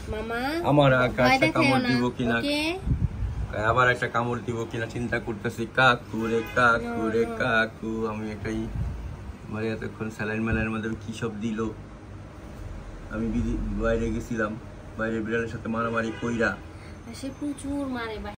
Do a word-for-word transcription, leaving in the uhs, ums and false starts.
মামা আমার একটা কামড় দিব কিনা আবার একটা কামড় দিব কিনা চিন্তা করতেছি। কাকু রে কাকু রে কাকু, আমি এটাই মানে এতক্ষণ স্যালাইন মেলার মধ্যে কি সব দিল। আমি বাইরে গেছিলাম, বাইরে বিড়ালের সাথে মারামারি কইরা সে প্রচুর মারে।